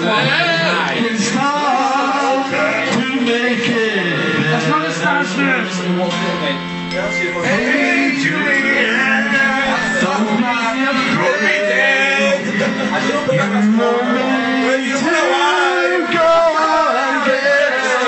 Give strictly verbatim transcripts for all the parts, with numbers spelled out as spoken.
It's hard to make it. That's not a star spirit. Hey, Julian, somebody afraid. You want me to go on again.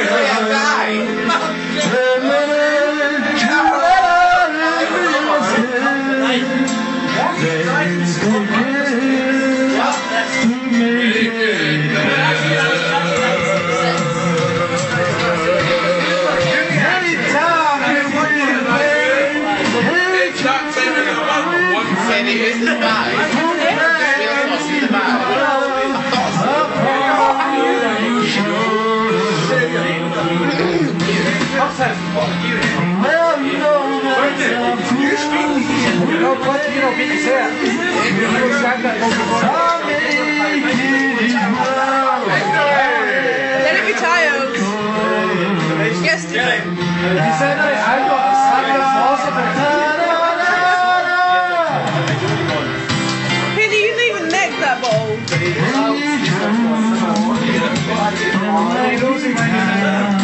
Let it be child. Yes, do it. Penny, you didn't even neck that bottle.